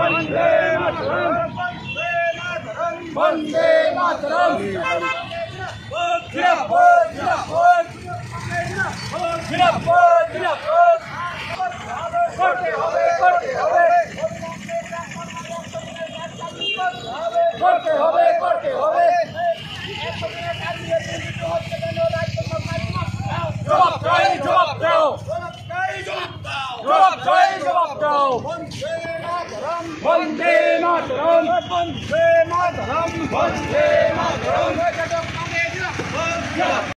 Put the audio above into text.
वंदे मातरम वंदे मातरम जिंदाबाद जिंदाबाद जिंदाबाद जिंदाबाद करते হবে करते হবে करते হবে करते হবে जवाब चाই जवाब দাও जवाब চাই जवाब দাও वंदे मातरम वंदे मातरम वंदे मातरम